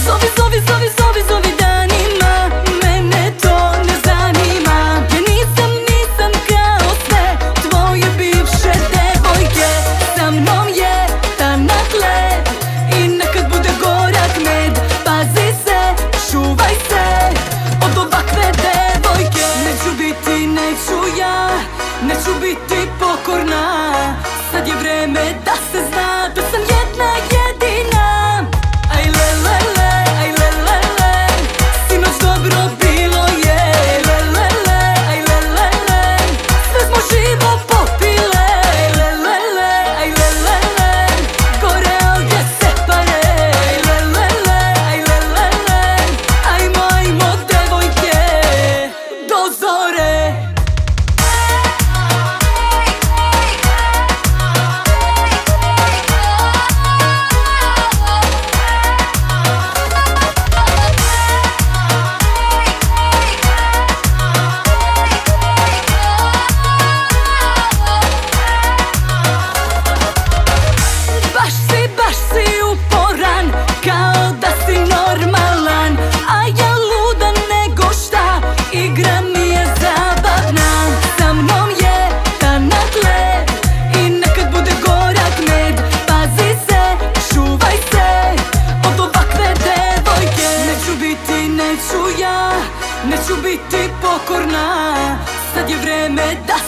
Zovi, zovi, zovi, zovi, zovi danima, mene to ne zanima. Ja nisam kao sve tvoje bivše devojke. Sa mnom je tanak led i nekad bude gorak med. Pazi se, čuvaj se od ovakve devojke. Neću biti, neću ja, neću biti pokorna. Sad je vreme da se zna da sam jedna jedina. Aj le le le, aj le le le, sinoć dobro bilo je. Le le le, aj le le le, sve smo živo popile. Le le le, aj le le le, gore ovdje se pare. Le le le, aj le le le, ajmo, ajmo devojke do zore. Baš si uporan, kao da si normalan. A ja luda nego šta, igra mi je zabavna. Sa mnom je tanak led i nekad bude gorak med. Pazi se, čuvaj se od ovakve devojke. Neću biti, neću ja, neću biti pokorna. Sad je vreme da